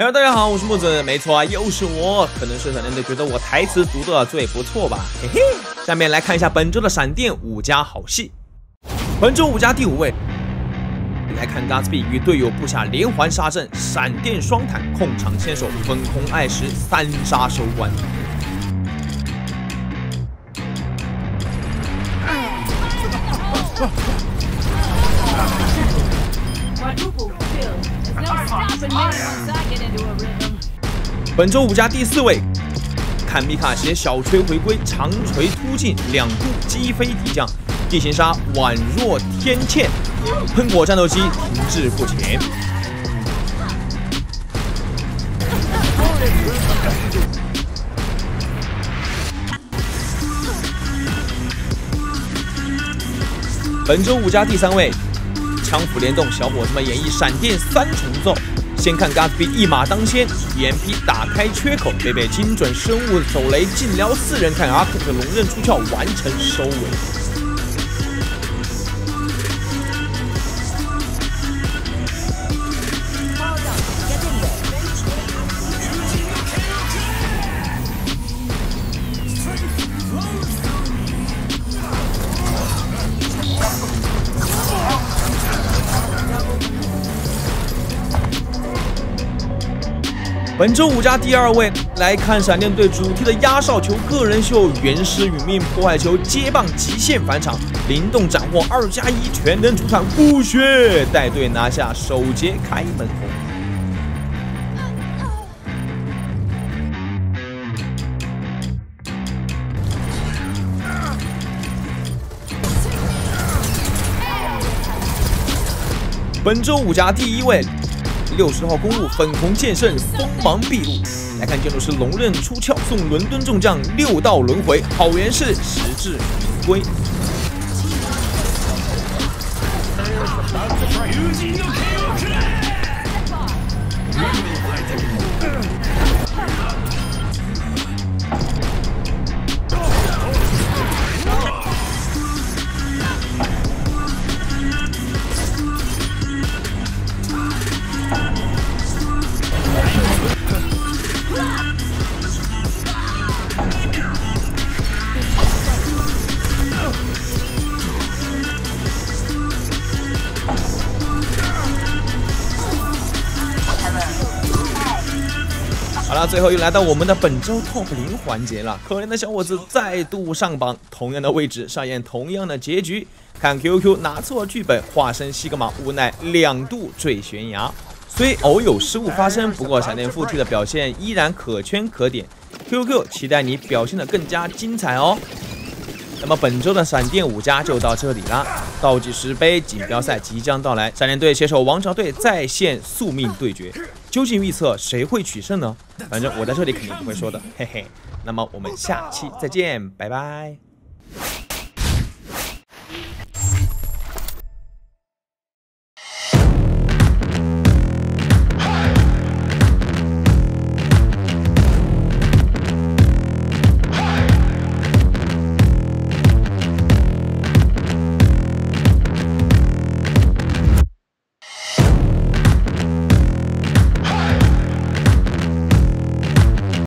Hello， 大家好，我是木子，没错啊，又是我。可能是闪电队觉得我台词读的最不错吧，嘿嘿。下面来看一下本周的闪电5家好戏。本周5家第5位，来看 Gatsby 与队友布下连环杀阵，闪电双坦控场牵手，分空爱时3杀收官。本周5家第4位，看米卡携小锤回归，长锤突进，2度击飞敌将，地形杀宛若天堑，喷火战斗机停滞不前。本周5家第3位，枪斧联动，小伙子们演绎闪电3重奏。先看 Gatsby 一马当先 ，EMP 打开缺口，贝贝精准生物手雷尽撩4人，看 Arc 的龙刃出鞘完成收尾。本周5家第2位，来看闪电队主题的压哨球个人秀，原始殒命破坏球接棒极限返场，灵动斩获2+1全能出场，不血带队拿下首节开门红。本周5家第1位。60号公路粉红剑圣锋芒毕露，来看剑路是龙刃出鞘送伦敦众将6道轮回，好人是实至名归。好了，最后又来到我们的本周 TOP 0环节了。可怜的小伙子再度上榜，同样的位置上演同样的结局。看 QQ 拿错剧本，化身西格玛，无奈2度坠悬崖。虽偶有失误发生，不过闪电附体的表现依然可圈可点。QQ 期待你表现得更加精彩哦。那么本周的闪电5家就到这里啦。倒计时杯锦标赛即将到来，闪电队携手王朝队再现宿命对决，究竟预测谁会取胜呢？反正我在这里肯定不会说的，嘿嘿。那么我们下期再见，拜拜。